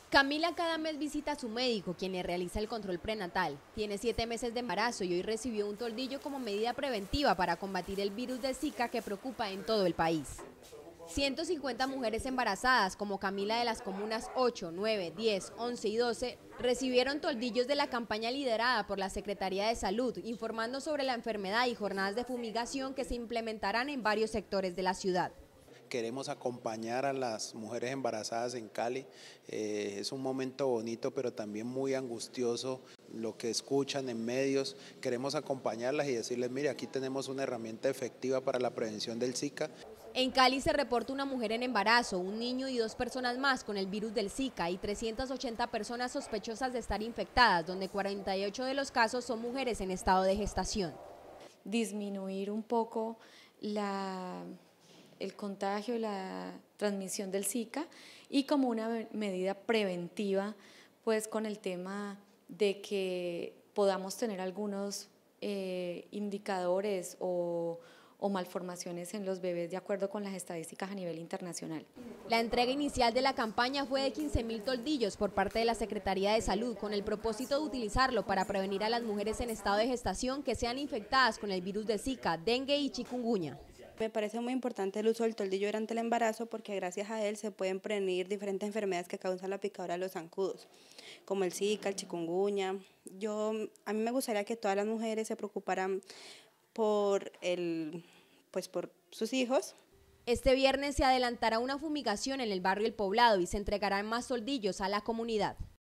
Camila cada mes visita a su médico, quien le realiza el control prenatal. Tiene 7 meses de embarazo y hoy recibió un toldillo como medida preventiva para combatir el virus de Zika que preocupa en todo el país. 150 mujeres embarazadas, como Camila de las comunas 8, 9, 10, 11 y 12, recibieron toldillos de la campaña liderada por la Secretaría de Salud, informando sobre la enfermedad y jornadas de fumigación que se implementarán en varios sectores de la ciudad. Queremos acompañar a las mujeres embarazadas en Cali. Es un momento bonito, pero también muy angustioso lo que escuchan en medios. Queremos acompañarlas y decirles, mire, aquí tenemos una herramienta efectiva para la prevención del Zika. En Cali se reporta una mujer en embarazo, un niño y 2 personas más con el virus del Zika y 380 personas sospechosas de estar infectadas, donde 48 de los casos son mujeres en estado de gestación. Disminuir un poco el contagio y la transmisión del Zika y como una medida preventiva, pues con el tema de que podamos tener algunos indicadores o malformaciones en los bebés de acuerdo con las estadísticas a nivel internacional. La entrega inicial de la campaña fue de 15.000 toldillos por parte de la Secretaría de Salud, con el propósito de utilizarlo para prevenir a las mujeres en estado de gestación que sean infectadas con el virus de Zika, dengue y chikungunya. Me parece muy importante el uso del toldillo durante el embarazo porque gracias a él se pueden prevenir diferentes enfermedades que causan la picadura de los zancudos, como el Zika, el chikungunya. A mí me gustaría que todas las mujeres se preocuparan por sus hijos. Este viernes se adelantará una fumigación en el barrio El Poblado y se entregarán más toldillos a la comunidad.